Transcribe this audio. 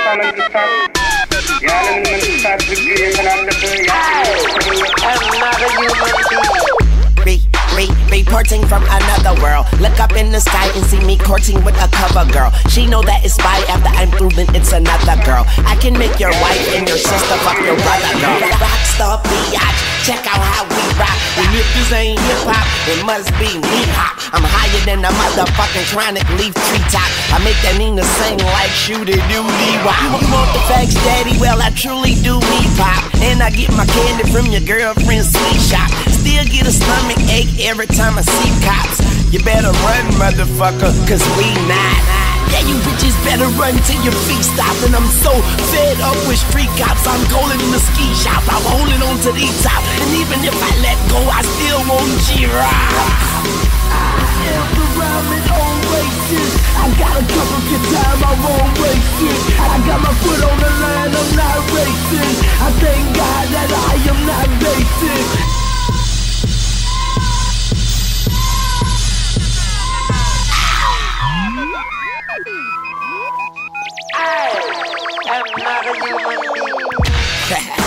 መንግስታት የዓለም መንግስታት ሕግ የተላለፈ Reporting from another world. Look up in the sky and see me courting with a cover girl. She know that it's spy after I'm through, then it's another girl. I can make your wife and your sister fuck your brother, girl. Rockstar biatch, check out how we rock. And if this ain't hip hop, it must be me hop. I'm higher than a motherfucking chronic leaf treetop. I make that Nina sing like shooty doody wop. You want the facts, daddy? Well, I truly do me pop. And I get my candy from your girlfriend's sweet shop. Still get a stomach ache every time I see cops. You better run, motherfucker, cause we not. Yeah, you bitches better run till your feet stop. And I'm so fed up with street cops, I'm calling in the ski shop. I'm holding on to the top, and even if I let go, I still won't G-Rock. I am the rhyming oasis. I got a cup of your time, I won't waste it. I got my foot on the line, I'm not racing. I thank God that I am not basic. I'm not a human being.